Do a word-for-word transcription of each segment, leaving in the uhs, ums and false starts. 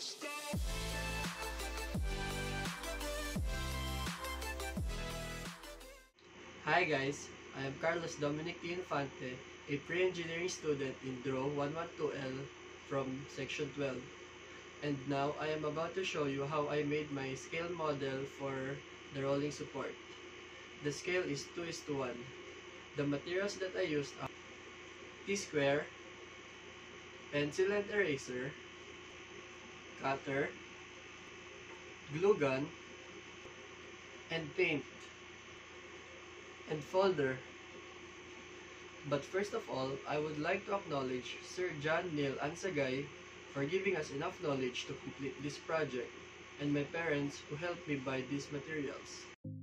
Hi guys, I am Carlos Dominic Infante, a pre-engineering student in D R O one twelve L from Section twelve. And now I am about to show you how I made my scale model for the rolling support. The scale is two is to one. The materials that I used are T-square, pencil and eraser, cutter, glue gun, and paint, and folder. But first of all, I would like to acknowledge Sir John Neil Ansagay for giving us enough knowledge to complete this project, and my parents who helped me buy these materials.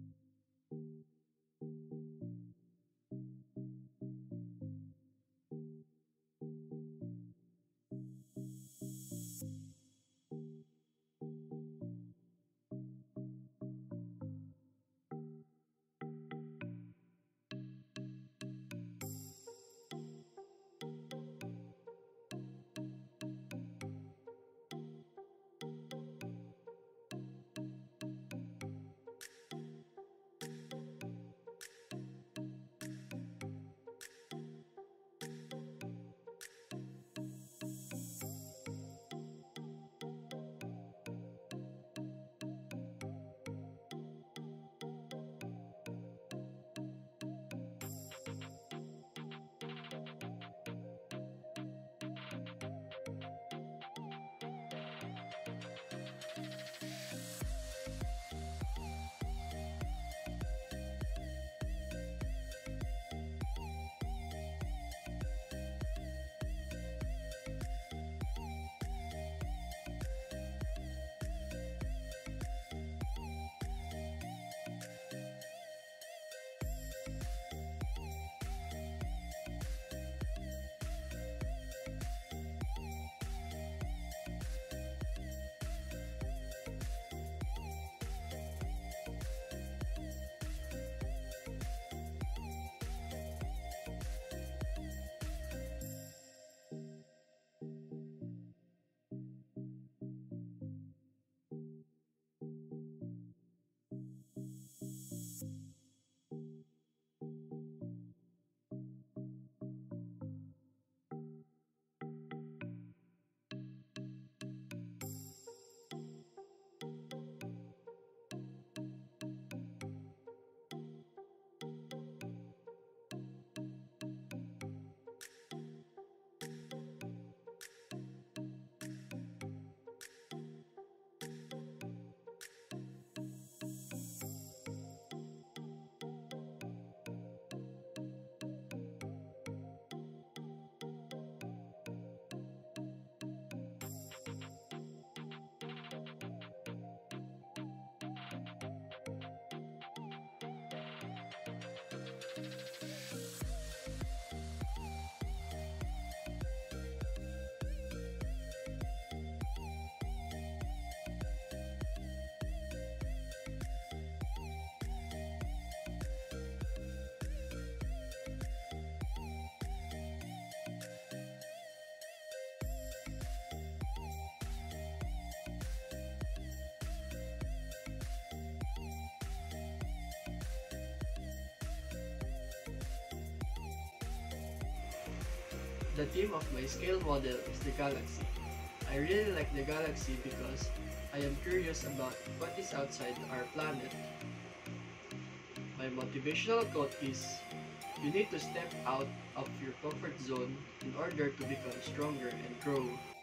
The theme of my scale model is the galaxy. I really like the galaxy because I am curious about what is outside our planet. My motivational quote is, you need to step out of your comfort zone in order to become stronger and grow.